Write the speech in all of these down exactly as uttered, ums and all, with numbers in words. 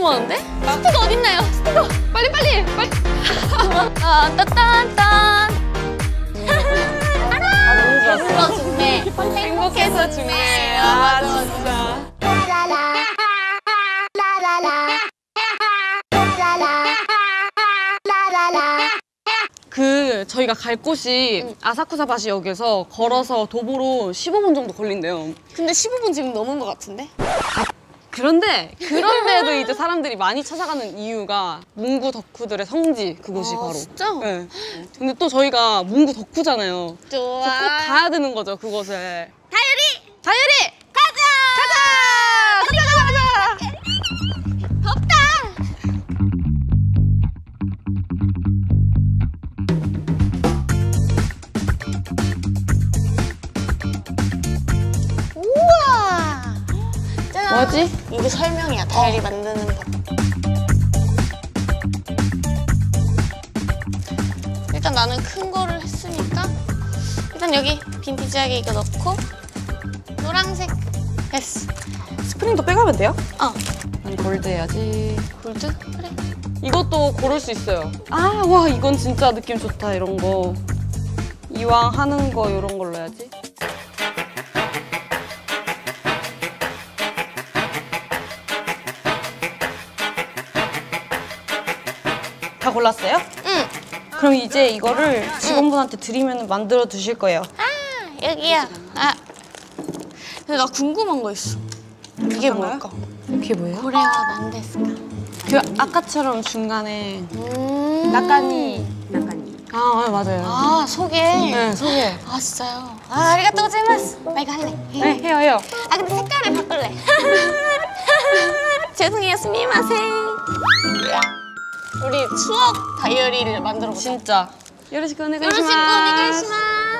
많은데? 스티커 어딨나요? 스티커! 빨리 빨리! 빨리! 딴딴딴딴! 아, 너무 좋았어. 중매. 행복해서 중매예요. 아, 진짜. 그 저희가 갈 곳이 응. 아사쿠사바시역에서 걸어서 도보로 십오 분 정도 걸린대요. 근데 십오 분 지금 넘은 것 같은데? 아, 그런데 그런데도 이제 사람들이 많이 찾아가는 이유가 문구 덕후들의 성지 그곳이 아, 바로. 진짜? 네. 근데 또 저희가 문구 덕후잖아요. 좋아. 꼭 가야 되는 거죠 그곳에. 다이어리! 다이어리! 가자! 가자! 가자! 가자! 가자! 덥다! 뭐지? 이게 설명이야, 다이어리 어. 만드는 법. 일단 나는 큰 거를 했으니까 일단 여기 빈티지하게 이거 넣고 노란색 됐어. 스프링도 빼가면 돼요? 어. 아니, 골드 해야지. 골드? 그래. 이것도 고를 수 있어요. 아, 와, 이건 진짜 느낌 좋다, 이런 거. 이왕 하는 거 이런 걸로 해야지. 다 골랐어요? 응. 그럼 이제 이거를 직원분한테 드리면 만들어 두실 거예요. 아, 여기요. 아. 근데 나 궁금한 거 있어. 이게 뭘까? 이게 뭐예요? 고래와 난데스까? 그 아까처럼 중간에 음 나까니. 나까니. 아, 네, 맞아요. 아, 소개. 네, 소개. 아, 진짜요? 아, 아리가또 고자이마스. 나 이거 할래. 네, 해요, 해요. 아, 근데 색깔을 바꿀래. 죄송해요, 스미마셍. 우리 추억 다이어리를 만들어보자. 진짜. 요로시쿠 오네가이시마스. 요로시쿠 오네가이시마스.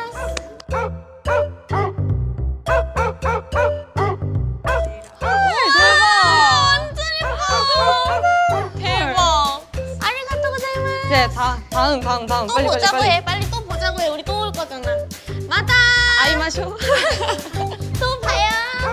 완전 예뻐. 대박. 아리가또 고자이마스. 네, 다, 다음, 다음, 다음. 또 빨리, 보자고 빨리, 빨리. 해. 빨리 또 보자고 해. 우리 또 올 거잖아. 마다. 아이마쇼. 또 봐요.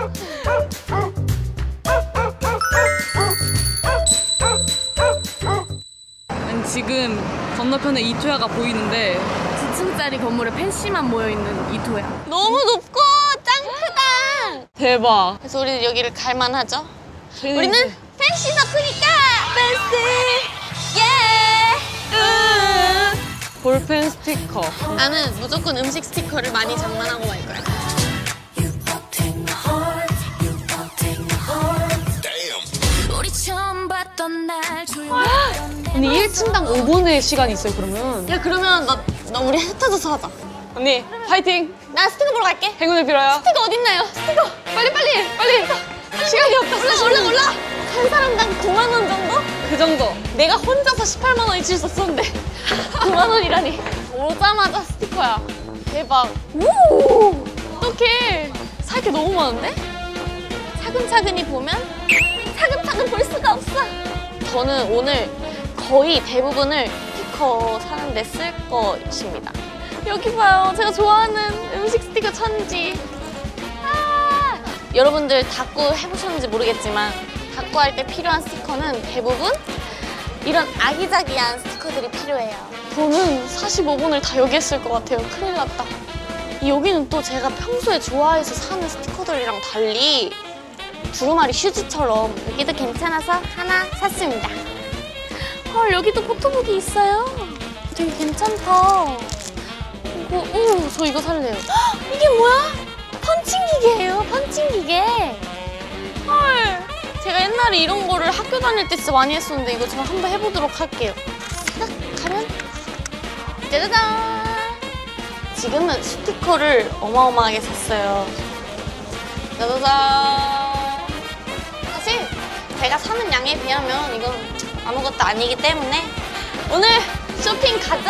지금 건너편에 이토야가 보이는데 구 층짜리 건물에 펜시만 모여있는 이토야. 너무 높고 짱 크다. 대박. 그래서 우리는 여기를 갈만하죠? 우리는 펜시 덕후니까 펜시 예. 볼펜 스티커. 나는 무조건 음식 스티커를 많이 장만하고 말 거야. 언니 일 층당 오 분의 시간이 있어요, 그러면? 야, 그러면 나, 나 우리 흩어져서 하자. 언니, 파이팅! 나 스티커 보러 갈게. 행운을 빌어요. 스티커 어딨나요? 스티커! 빨리, 빨리! 빨리! 시간이 없다. 올라, 올라, 올라! 한 사람당 구만 원 정도? 그 정도. 내가 혼자서 십팔만 원이 줄 수 없었는데 구만 원이라니. 오자마자 스티커야. 대박. 오! 어떡해. 살 게 너무 많은데? 차근차근히 보면 차근차근 볼 수가 없어. 저는 오늘 거의 대부분을 스티커 사는데 쓸 것입니다. 여기 봐요. 제가 좋아하는 음식 스티커 천지. 아 여러분들 닦고 해보셨는지 모르겠지만 닦고 할 때 필요한 스티커는 대부분 이런 아기자기한 스티커들이 필요해요. 저는 사십오 분을 다 여기에 쓸 것 같아요. 큰일 났다. 여기는 또 제가 평소에 좋아해서 사는 스티커들이랑 달리 두루마리 휴지처럼 여기도 괜찮아서 하나 샀습니다. 헐, 여기도 포토북이 있어요. 되게 괜찮다. 이거, 오, 저 이거 살래요. 헉, 이게 뭐야? 펀칭기계예요, 펀칭기계. 헐, 제가 옛날에 이런 거를 학교 다닐 때 진짜 많이 했었는데 이거 제가 한번 해보도록 할게요. 생각하면 짜자잔. 지금은 스티커를 어마어마하게 샀어요. 짜자잔. 사실 제가 사는 양에 비하면 이건 아무것도 아니기 때문에 오늘 쇼핑 가자!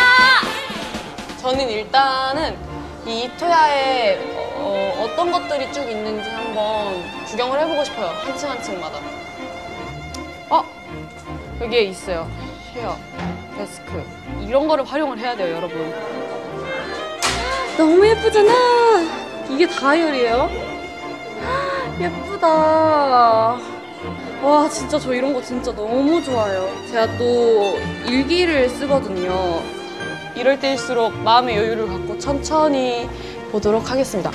저는 일단은 이 이토야에 어, 어떤 것들이 쭉 있는지 한번 구경을 해보고 싶어요. 한 층 한 층마다. 어? 여기에 있어요. 쉐어, 데스크. 이런 거를 활용을 해야 돼요, 여러분. 너무 예쁘잖아. 이게 다이어리예요? 예쁘다. 와 진짜 저 이런 거 진짜 너무 좋아요. 제가 또 일기를 쓰거든요. 이럴 때일수록 마음의 여유를 갖고 천천히 보도록 하겠습니다.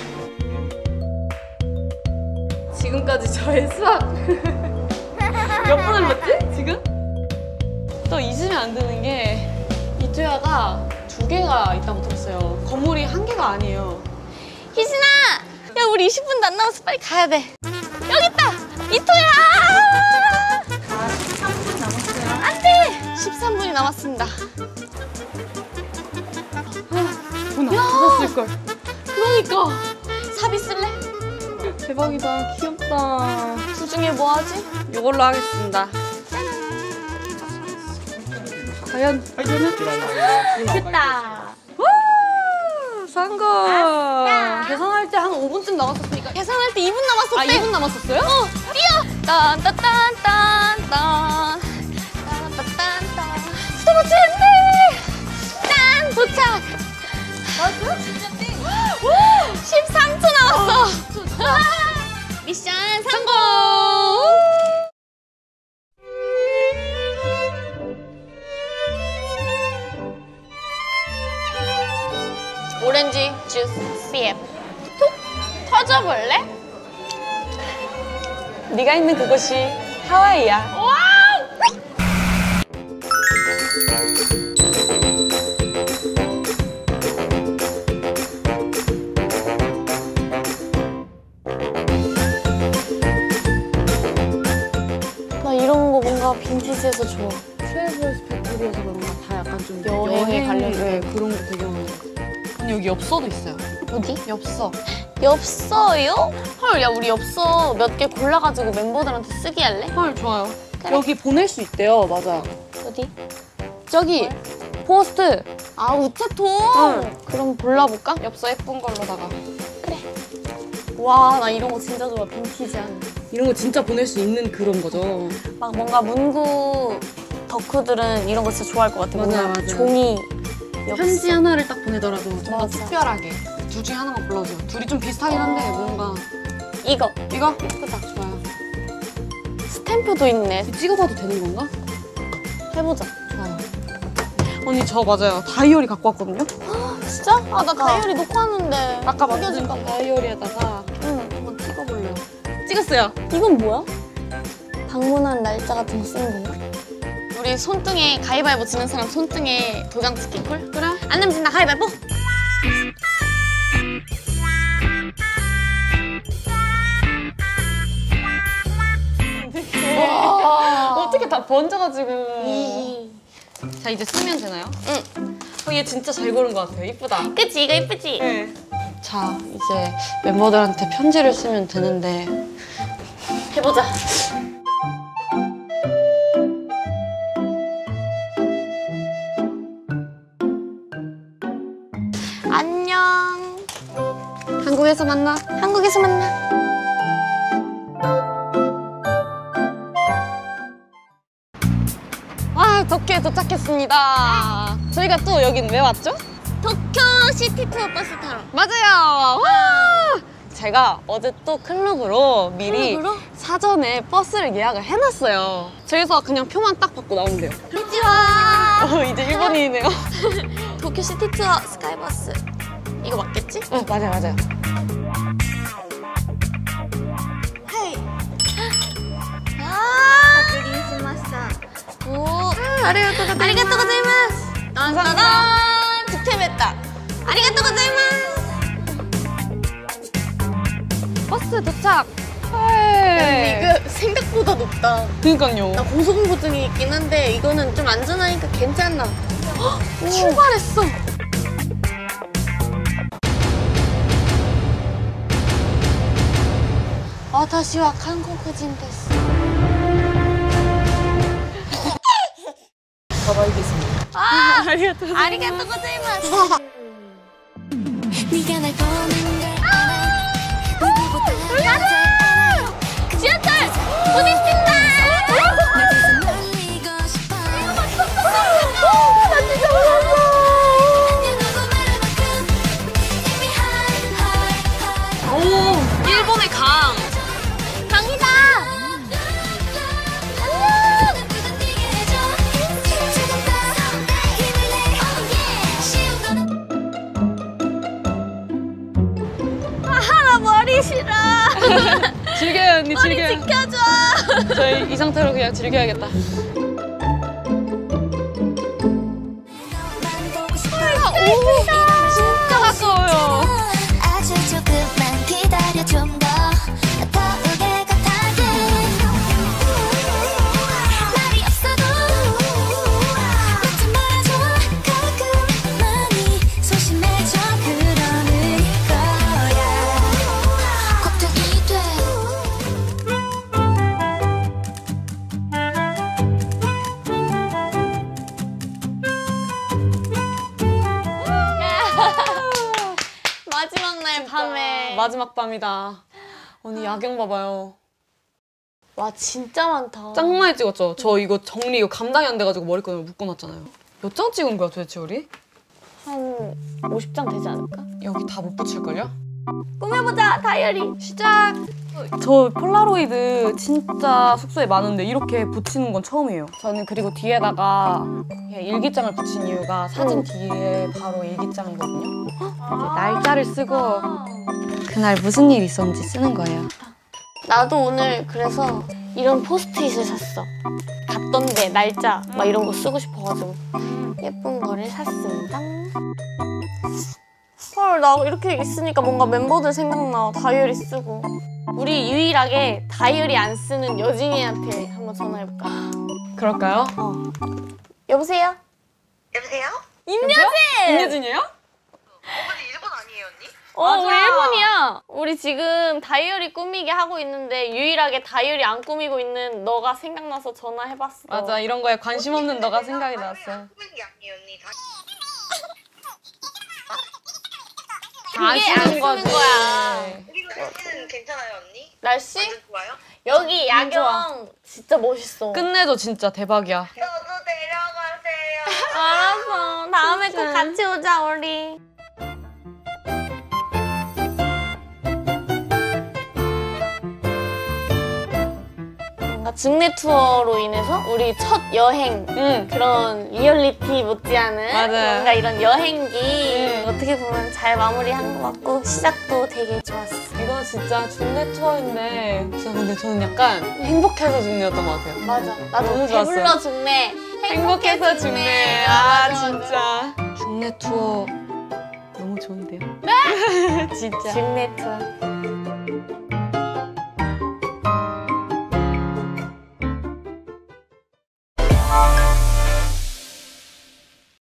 지금까지 저의 수학 몇 분을 봤지? 지금? 또 잊으면 안 되는 게 이투야가 두 개가 있다고 들었어요. 건물이 한 개가 아니에요. 희진아! 야 우리 이십 분도 안 남았어. 빨리 가야 돼. 여기 있다! 이토야! 아, 십삼 분 남았어요. 안 돼! 십삼 분이 남았습니다. 돈 안 썼을걸. 그러니까 사비 쓸래? 대박이다. 귀엽다. 둘 중에 뭐 하지? 이걸로 하겠습니다. 과연 이거는? 됐다. 산 거. 계산할 때 한 오 분쯤 남았었으니까. 계산할 때 이 분 남았었대. 아, 이 분 남았었어요? 어, 뛰어! 딴딴딴딴딴 딴딴딴딴 스톱워치 했네! 짠! 도착! 맞아? 진짜 땡! 십삼 초 남았어! 미션 성공! 오렌지 주스 씨에프 톡! 터져볼래? 네가 있는 그곳이 하와이야. 와우! 나 이런 거 뭔가 빈티지해서 좋아. 트래블스 팩토리에서 그런가 다 약간 좀 여행에 관련된. 네, 그런 거 되게 많아요. 아니 여기 엽서도 있어요. 어디? 엽서. 엽서요? 헐, 야 우리 엽서 몇 개 골라가지고 멤버들한테 쓰기 할래? 헐 좋아요. 그래. 여기 보낼 수 있대요. 맞아. 어디? 저기 포스트. 아, 우체통? 응. 그럼 골라볼까? 엽서 예쁜 걸로다가. 그래. 와, 나 이런 거 진짜 좋아. 빈티지한. 이런 거 진짜 보낼 수 있는 그런 거죠. 막 뭔가 문구 덕후들은 이런 거 진짜 좋아할 것 같아. 맞아요, 뭔가 맞아요. 종이 엽서. 편지 하나를 딱 보내더라도 좀 더 맞아. 특별하게. 둘 중에 하나만 골라주세요. 둘이 좀 비슷하긴 한데 뭔가. 이거. 이거? 예쁘다. 좋아요. 스탬프도 있네. 찍어봐도 되는 건가? 해보자. 좋아요. 언니 저 맞아요. 다이어리 갖고 왔거든요. 진짜? 아, 나 다이어리 놓고 왔는데. 아까 구겨질까 만든 봐. 다이어리에다가 응. 한번 찍어볼래요. 찍었어요. 이건 뭐야? 방문한 날짜 같은 거 쓰는 건가? 우리 손등에 가위바위보 지는 사람 손등에 도장 찍기 콜? 그래? 안 내면 진다 가위바위보! 어떻게 다 번져가지고. 이. 자 이제 쓰면 되나요? 응. 어, 얘 진짜 잘 고른 것 같아요. 이쁘다. 그치? 이거 예쁘지? 네. 자 이제 멤버들한테 편지를 쓰면 되는데 해보자. 안녕. 한국에서 만나. 한국에서 만나. 아 도쿄에 도착했습니다. 저희가 또 여긴 왜 왔죠? 도쿄 시티 투어 버스 타러. 맞아요. 와! 제가 어제 또 클럽으로 미리 클럽으로? 사전에 버스를 예약을 해놨어요. 저기서 그냥 표만 딱 받고 나오면 돼요. 이지와. 어, 이제 일본인이네요. 도쿄 시티 투어 스카이버스. 이거 맞겠지? 어, 맞아요, 맞아요. 헤이. 아.確認しました. 오. 아리가또 아리가또 고자이마스. 딴따단. 득템했다. 아리가또 고자이마스. 버스 도착. 헐. 이거 생각보다 높다. 그니까요. 나 고소공포증이 있긴 한데 이거는 좀 안전하니까 괜찮나. 헉, 출발했어. 와타시와 한국인 데스. 가봐야겠습니다. 아, 아리가또. 아리가또 고자이마스. 네가 날 보는 걸 알아. 누구보다 가자! 지하철 부딪힌다. 날 계속 놀리고 싶어. 나 진짜 무서워. 안녕 하고 말할 만큼 이미 high, high, high. 오, 일본의 강. 강이다. 하기 싫어. 즐겨요 언니 즐겨요. 지켜줘. 저희 이 상태로 그냥 즐겨야겠다. 오, 진짜 가까워요. 아주 조금만 기다려 좀 더 더우게 같아게 말이 없어도 묻지 말아줘 가끔 많이 소심해져 그러는 거야 걱정이 돼 마지막 날 밤에. 마지막 밤이다. 언니 야경 봐봐요. 와 진짜 많다. 짱 많이 찍었죠? 저 이거 정리 이거 감당이 안 돼가지고 머리끈을 묶어놨잖아요. 몇 장 찍은 거야 도대체 우리? 한 오십 장 되지 않을까? 여기 다 못 붙일걸요? 꾸며보자 다이어리. 시작! 저 폴라로이드 진짜 숙소에 많은데 이렇게 붙이는 건 처음이에요. 저는 그리고 뒤에다가 그냥 일기장을 붙인 이유가 사진 뒤에 바로 일기장이거든요. 이제 날짜를 쓰고 그날 무슨 일이 있었는지 쓰는 거예요. 나도 오늘 그래서 이런 포스트잇을 샀어. 갔던 데 날짜 막 이런 거 쓰고 싶어가지고 예쁜 거를 샀습니다. 헐, 나 이렇게 있으니까 뭔가 멤버들 생각나. 다이어리 쓰고. 우리 유일하게 다이어리 안 쓰는 여진이한테 한번 전화해볼까? 그럴까요? 어. 여보세요? 여보세요? 임여진! 임예진이에요? 어머니 일본 아니에요 언니? 어, 맞아. 우리 일본이야. 우리 지금 다이어리 꾸미게 하고 있는데 유일하게 다이어리 안 꾸미고 있는 너가 생각나서 전화해봤어. 맞아, 이런 거에 관심 없는 너가 생각이 났어. 한국인 게 아니에요 언니 다 그게 안 쓰는 거야. 그리고 날씨는 괜찮아요 언니? 날씨? 완전 좋아요? 여기 야경 좋아. 진짜 멋있어. 끝내줘 진짜 대박이야. 저도 데려가세요 알았어. 다음에 꼭 같이 오자 우리. 뭔가 직내 투어로 인해서 우리 첫 여행 응. 그런 리얼리티 못지않은 맞아요. 뭔가 이런 여행기 응. 어떻게 보면 잘 마무리한 것 같고 시작도 되게 좋았어. 이건 진짜 중내 투어인데 진짜 근데 저는 약간 행복해서 중내였던 것 같아요. 맞아. 나도 너무 좋았어요. 배불러 중내. 행복해서 중내. 아 맞아, 맞아. 진짜. 중내 투어 너무 좋은데요? 진짜. 직내 투어.